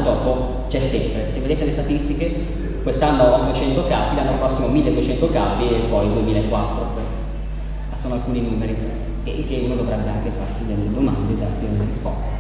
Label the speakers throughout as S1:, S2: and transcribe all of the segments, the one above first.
S1: dopo c'è sempre. Se vedete le statistiche, quest'anno 800 capi, l'anno prossimo 1200 capi e poi 2004. Sono alcuni numeri che uno dovrebbe anche farsi delle domande e darsi delle risposte.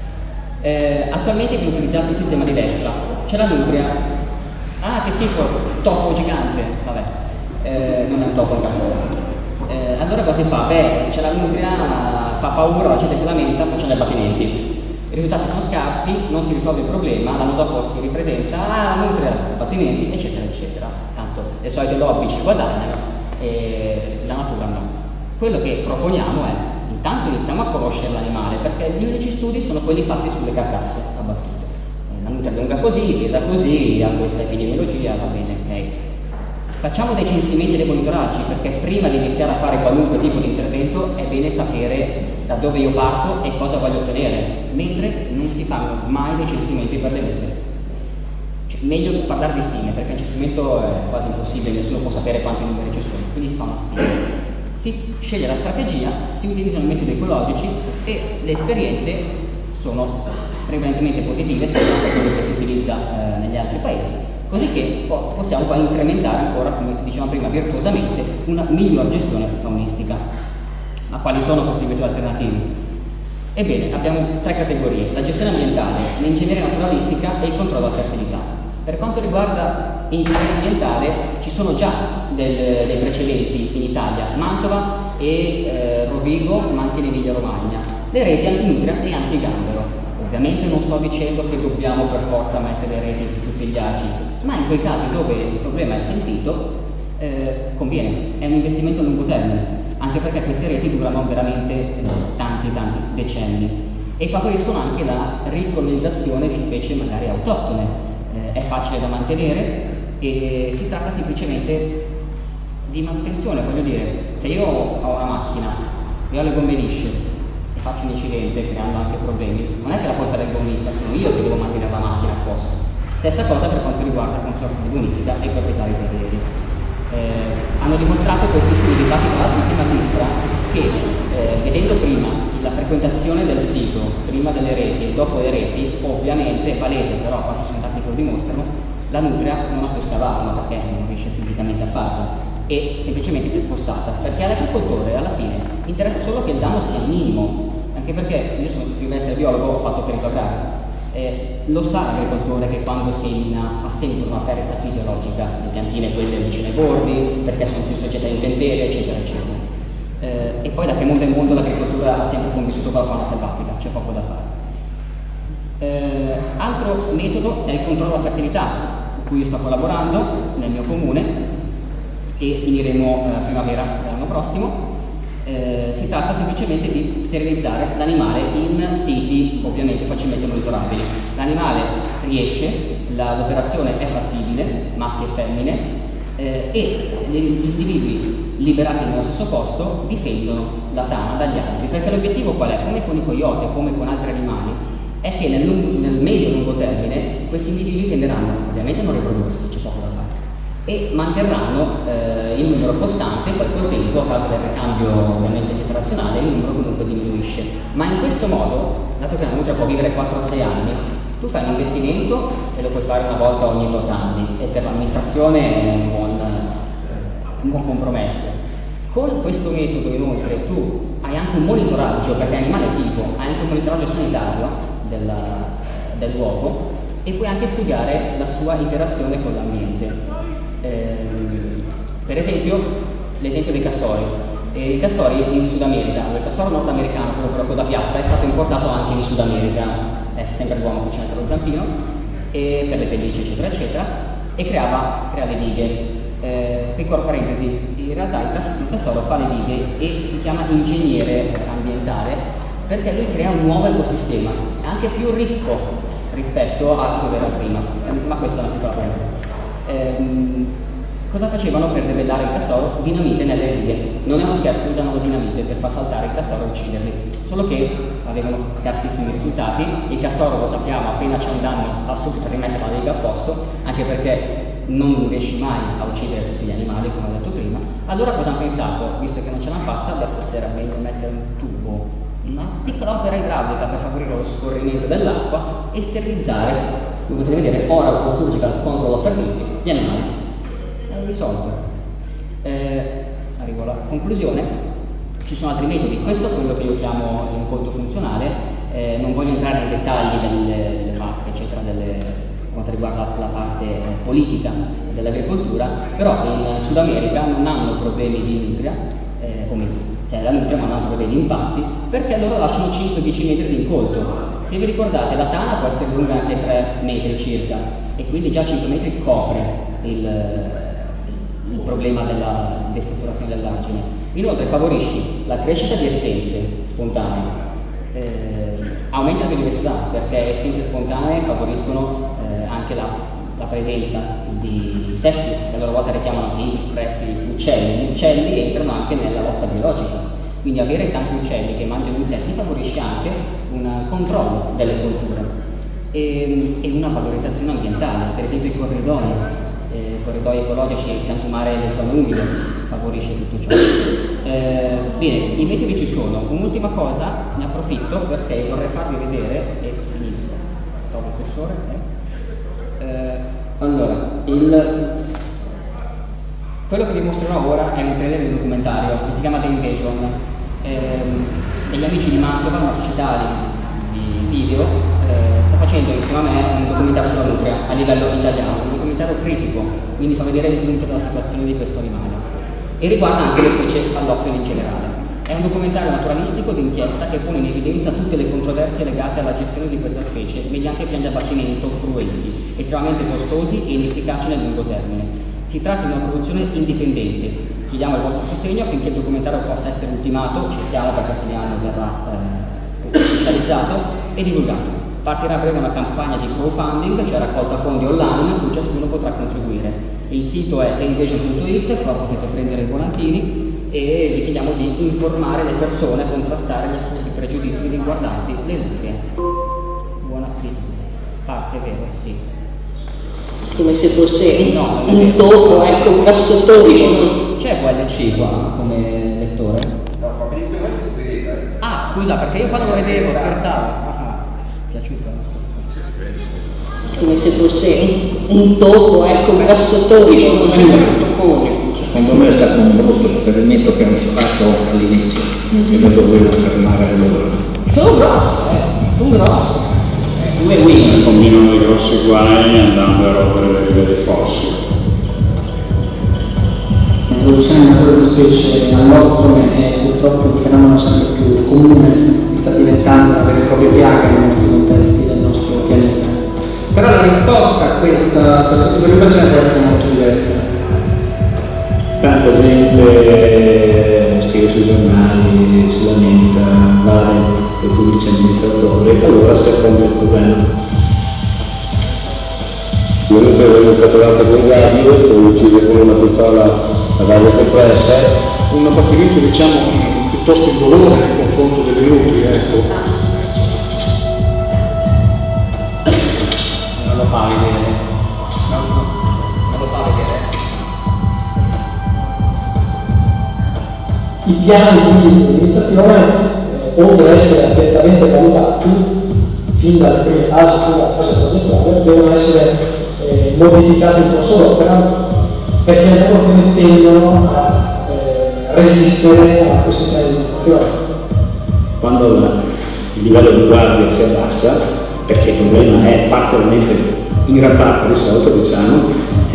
S1: Attualmente viene utilizzato il sistema di destra, c'è la nutria. Ah, che schifo, topo gigante, vabbè, non è un topo in caso. Allora cosa si fa? Beh, c'è la nutria, fa paura, la gente si lamenta, facciamo gli abbattimenti. I risultati sono scarsi, non si risolve il problema, l'anno dopo si ripresenta, la nutria, abbattimenti, eccetera, eccetera. Tanto le solite lobby ci guadagnano e la natura no. Quello che proponiamo è, intanto iniziamo a conoscere l'animale, perché gli unici studi sono quelli fatti sulle carcasse abbattute. La nutria è lunga così, pesa così, ha questa epidemiologia, va bene, ok. Facciamo dei censimenti e dei monitoraggi, perché prima di iniziare a fare qualunque tipo di intervento è bene sapere da dove io parto e cosa voglio ottenere, mentre non si fanno mai dei censimenti per le nutrie. Cioè, meglio parlare di stime, perché il censimento è quasi impossibile, nessuno può sapere quanti numeri ci sono, quindi si fa una stima. Si sceglie la strategia, si utilizzano i metodi ecologici e le esperienze sono prevalentemente positive, rispetto a quello che si utilizza negli altri paesi, così che possiamo poi incrementare ancora, come dicevamo prima, virtuosamente una miglior gestione faunistica. Ma quali sono questi metodi alternativi? Ebbene, abbiamo tre categorie: la gestione ambientale, l'ingegneria naturalistica e il controllo della fertilità. Per quanto riguarda ingegneria ambientale, ci sono già dei precedenti in Italia, Mantova e Rovigo, ma anche in Emilia Romagna, le reti antinutria e antigambero. Ovviamente non sto dicendo che dobbiamo per forza mettere le reti su tutti gli argini, ma in quei casi dove il problema è sentito, conviene, è un investimento a lungo termine, anche perché queste reti durano veramente tanti decenni e favoriscono anche la ricolonizzazione di specie magari autoctone. È facile da mantenere e si tratta semplicemente di manutenzione, voglio dire, se io ho una macchina e ho le gomme lisce e faccio un incidente creando anche problemi, non è che la colpa del gommista, sono io che devo mantenere la macchina a posto. Stessa cosa per quanto riguarda il consorzio di bonifica e i proprietari terrieri. Hanno dimostrato questi studi, fatti tra l'altro insieme all'ISPRA, che vedendo prima la frequentazione del sito, prima delle reti e dopo le reti, ovviamente è palese, però quanto sono dati che lo dimostrano, la nutria non ha più scavato, ma perché non riesce fisicamente a farlo, e semplicemente si è spostata, perché all'agricoltore alla fine interessa solo che il danno sia minimo, anche perché io sono più mestre biologo, ho fatto perito agrario. Lo sa l'agricoltore che quando semina ha sempre una perdita fisiologica, le piantine quelle vicine ai bordi, perché sono più soggette all'intemperie, eccetera, eccetera. E poi da che mondo in mondo l'agricoltura ha sempre convissuto con la fauna selvatica, c'è poco da fare. Altro metodo è il controllo della fertilità, con cui io sto collaborando nel mio comune e finiremo primavera dell'anno prossimo. Si tratta semplicemente di sterilizzare l'animale in siti ovviamente facilmente monitorabili. L'animale riesce, l'operazione è fattibile, maschi e femmine, e gli individui liberati nello stesso posto difendono la tana dagli altri, perché l'obiettivo qual è? Come con i coyote, come con altri animali, è che nel medio e lungo termine questi individui tenderanno ovviamente a non riprodursi, c'è poco da fare, e manterranno il numero costante, poi col tempo, a causa del ricambio ovviamente generazionale, il numero comunque diminuisce. Ma in questo modo, dato che la nutria può vivere 4-6 anni, tu fai un investimento e lo puoi fare una volta ogni 8 anni, e per l'amministrazione è un buon compromesso. Con questo metodo inoltre tu hai anche un monitoraggio, perché animale tipo, hai anche un monitoraggio sanitario del luogo e puoi anche studiare la sua interazione con l'ambiente. Per esempio, l'esempio dei castori. I castori in Sud America, il castoro nordamericano, quello con la coda piatta, è stato importato anche in Sud America, è sempre l'uomo che c'è lo zampino, e per le pellicce eccetera eccetera, e crea le dighe. Piccola parentesi, in realtà il castoro fa le dighe e si chiama ingegnere ambientale perché lui crea un nuovo ecosistema, anche più ricco rispetto a dove era prima, ma questa è una piccola parentesi. Cosa facevano per debellare il castoro? Dinamite nelle dighe. Non è uno scherzo, usavano dinamite per far saltare il castoro e ucciderli. Solo che avevano scarsissimi risultati. Il castoro, lo sappiamo, appena c'è un danno va subito a rimettere la diga a posto, anche perché non riesci mai a uccidere tutti gli animali, come ho detto prima. Allora cosa hanno pensato? Visto che non ce l'hanno fatta, beh, forse era meglio mettere un tubo, una piccola opera idraulica per favorire lo scorrimento dell'acqua e sterilizzare Come potete vedere, oral post-surgical control of fertility, gli animali. È risolto. Arrivo alla conclusione. Ci sono altri metodi, questo è quello che io chiamo l'incontro funzionale, non voglio entrare nei dettagli delle parti, eccetera, quanto riguarda la parte politica dell'agricoltura, però in Sud America non hanno problemi di nutria, cioè la nutria non hanno problemi di impatti, perché loro lasciano 5-10 metri di incolto. Se vi ricordate, la tana può essere lunga anche 3 metri circa, e quindi già 5 metri copre il problema della destrutturazione dell'argine. Inoltre favorisci la crescita di essenze spontanee, aumenta la biodiversità, perché essenze spontanee favoriscono anche la presenza di insetti, che a loro volta richiamano tigri, rettili, uccelli. Gli uccelli entrano anche nella lotta biologica, quindi avere tanti uccelli che mangiano insetti favorisce anche un controllo delle colture e una valorizzazione ambientale, per esempio i corridoi ecologici, il piantumare nelle zone umide favorisce tutto ciò. Bene, i metodi ci sono. Un'ultima cosa, ne approfitto perché vorrei farvi vedere, e finisco, trovo il cursore. Allora, quello che vi mostrerò ora è un trailer di un documentario che si chiama The Invasion, e gli amici di Mantova, una società di video, sta facendo insieme a me un documentario sulla nutria a livello italiano, un documentario critico, quindi fa vedere il punto della situazione di questo animale e riguarda anche le specie alloctone in generale. È un documentario naturalistico d'inchiesta che pone in evidenza tutte le controversie legate alla gestione di questa specie mediante piani di abbattimento cruenti, estremamente costosi e inefficaci nel lungo termine. Si tratta di una produzione indipendente. Chiediamo il vostro sostegno affinché il documentario possa essere ultimato, ci siamo perché a fine anno verrà ufficializzato e divulgato. Partirà a breve una campagna di crowdfunding, cioè raccolta fondi online a cui ciascuno potrà contribuire. Il sito è theinvasion.it, qua potete prendere i volantini e vi chiediamo di informare le persone a contrastare gli assurdi pregiudizi riguardanti le nutrie. Buona visione. Parte, vero? Sì.
S2: Come se fosse
S1: no,
S2: un topo, ecco, un capsotone.
S1: C'è VLC qua come lettore?
S3: No, fa benissimo questo si vede.
S1: Ah, scusa, perché io quando lo vedevo scherzavo. Piaciuta la scusa.
S2: Come se fosse un topo, ecco, un capsotone.
S4: Secondo me è stato un brutto esperimento che hanno fatto all'inizio e lo dovevano fermare allora.
S2: Sono grosse, sono grosse.
S5: Combinano dei grossi guai andando a rompere dei fossi.
S6: L'introduzione di natura di specie alloctone è purtroppo un fenomeno sempre più comune, sta diventando una vera e propria piaga in molti contesti del nostro pianeta. Però la risposta a questo tipo di invasione può essere molto diversa.
S4: Tanta gente scrive sui giornali, si lamenta, va dai pubblici amministratori e allora si affronta il problema.
S7: Venuto è catturato con gabbio, poi uccise con una pistola a varie compresse.
S8: Un abbattimento diciamo piuttosto indolore nei confronti delle nutrie, ecco.
S1: Non lo fa vedere. Non lo fa vedere.
S6: I piani di limitazione, oltre ad essere attentamente valutati fin dalle prime fasi, fino alla fase progettuale, devono essere modificati un po' solo, però perché le popolazioni tendono a resistere a questi piani di limitazione. Quando il livello di guardia si abbassa, perché il problema è parzialmente, in gran parte risolto, diciamo,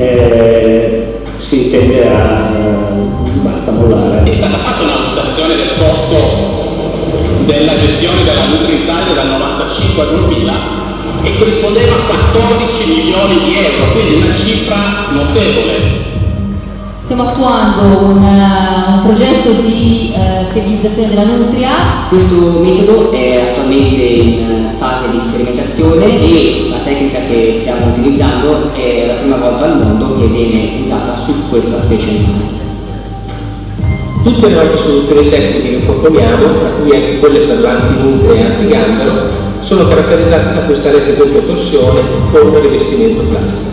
S6: si tende a basta mollare.
S9: È stata fatta una valutazione del costo della gestione della nutria in Italia dal 95 al 2000 e corrispondeva a 14 milioni di euro, quindi una cifra notevole.
S10: Stiamo attuando un progetto di sterilizzazione della nutria.
S1: Questo metodo è attualmente in fase di sperimentazione e la tecnica che stiamo utilizzando è la prima volta al mondo che viene usata su questa specie animale.
S11: Tutte le nostre soluzioni tecniche che proponiamo, tra cui anche quelle per l'antinutria e antigambero, sono caratterizzate da questa rete doppia torsione con un rivestimento plastico.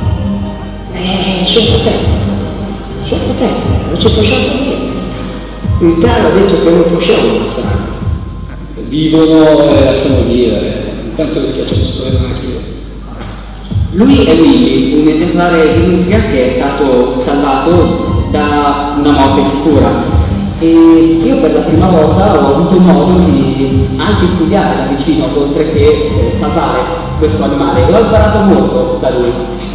S2: Sono potenti, non ci possiamo dire. Il TAR ha detto che non possiamo ammazzare.
S8: Vivono e lasciano vivere, intanto le schiacciato storia anche io.
S1: Lui è Willy, un esemplare di nutria che è stato salvato da una morte sicura. E io per la prima volta ho avuto modo di anche studiare da vicino, oltre che salvare questo animale, e ho imparato molto da lui.